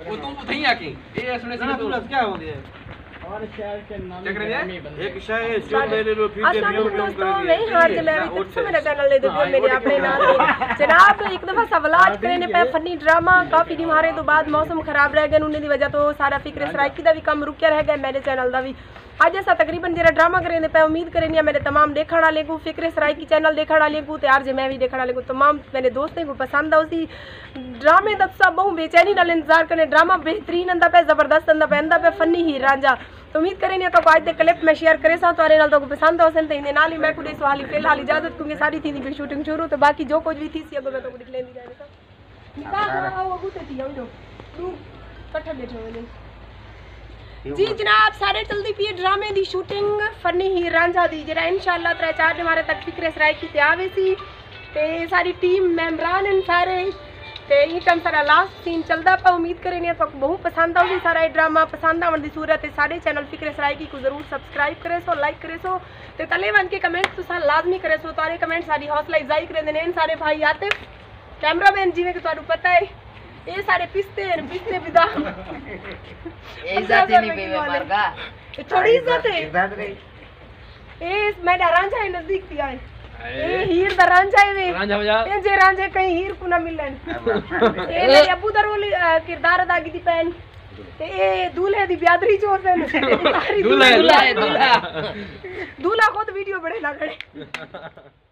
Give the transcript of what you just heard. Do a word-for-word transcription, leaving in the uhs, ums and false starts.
वो तुम उठई आके ये सुने सुने तू क्या हो गया और शहर के नाम एक शहर जो मेरे लो फिर दोस्तों मैं हार के मैं अभी तक मेरा चैनल ले देखो मेरे अपने नाम जनाब एक दफा सवालात करने पे फनी ड्रामा काफी दिन हारे तो बाद मौसम खराब रह गया उन्हें दी वजह तो सारा फिक्र सराइकी दा भी कम रुकिया रह गया मेरे चैनल दा भी आज ऐसा तकरीबन जरा ड्रामा करेंगे पे उम्मीद करेंगे मेरे तमाम देखने वाले को फिक्र सराइकी चैनल देखने वाले को तैयार जे मैं भी देखने वाले को तमाम मेरे दोस्तों को पसंद आ उसी ड्रामे दा सब बहु बेचैनी नाल इंतजार करने ड्रामा बेहतरीन अंदा पे जबरदस्त अंदा पे अंदा पे फनी ही रांझा तो उम्मीद करेंगे तो आज दे क्लिप में शेयर करे सा तो नाल तो पसंद हो सन ते नाल ही मैं कुछ सवाल फिलहाल इजाजत क्योंकि सारी थी भी शूटिंग शुरू तो बाकी जो कुछ भी थी सी अगो मैं तो कुछ लेंदी जाएगा निकाह वो गुते थी हम जो तू कट्ठा बैठे हुए जी जनाब सारे चलती पी ड्रामे दी शूटिंग फनी ही रांझा दी जरा इंशाल्लाह त्रै चार दिन हमारे तक फिक्र सराइकी ते आवे सी ते सारी टीम मेंबरान इन सारे ते ये टाइम सारा लास्ट सीन चलदा पा उम्मीद करें तो बहुत पसंद आउगी सारा ड्रामा पसंद आवन दी सूरत है सारे चैनल फिक्र सराइकी को जरूर सब्सक्राइब करे सो लाइक करे सो ते तले वन के कमेंट तुसा लाजमी करे सो तारे कमेंट सारी हौसला अफजाई करे ने सारे भाई आते कैमरामैन जिवें कि तुहानू पता है ये सारे पिस्ते हैं पिस्ते बिदा इज्जत नहीं पे मारगा थोड़ी इज्जत है इज्जत नहीं ये मेरा रांझा है नजदीक थी आए ये हीर दा रांझा है वे रांझा बजा ये जे रांझे कहीं हीर को ना मिलन ये मेरे अब्बू दा रोल किरदार अदा की थी पहन ते ये दूल्हे दी ब्यादरी जो है दूल्हा दूल्हा दूल्हा खुद वीडियो बड़े ना करे